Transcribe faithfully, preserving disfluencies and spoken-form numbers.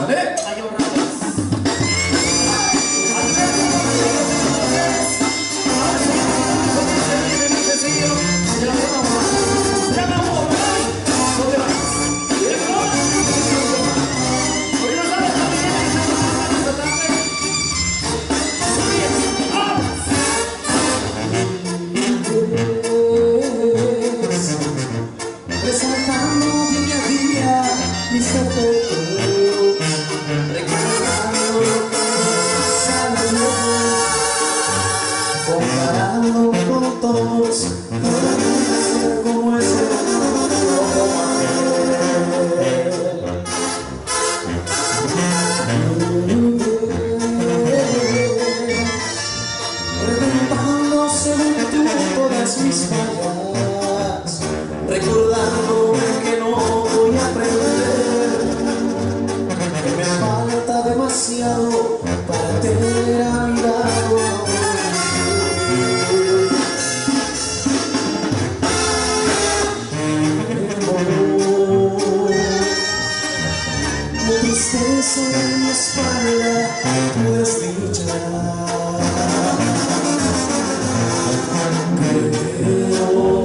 ¿Sale? Hay otra vez. Resaltando día a día mis defectos, recordando lo que salió, comparando con todos, no ser como ese loco reventando según tú todas mis fallas, recordando que no voy a aprender, que me falta demasiado para tener a mi lado. Mi tristeza en mi espalda, tu desdicha. Creo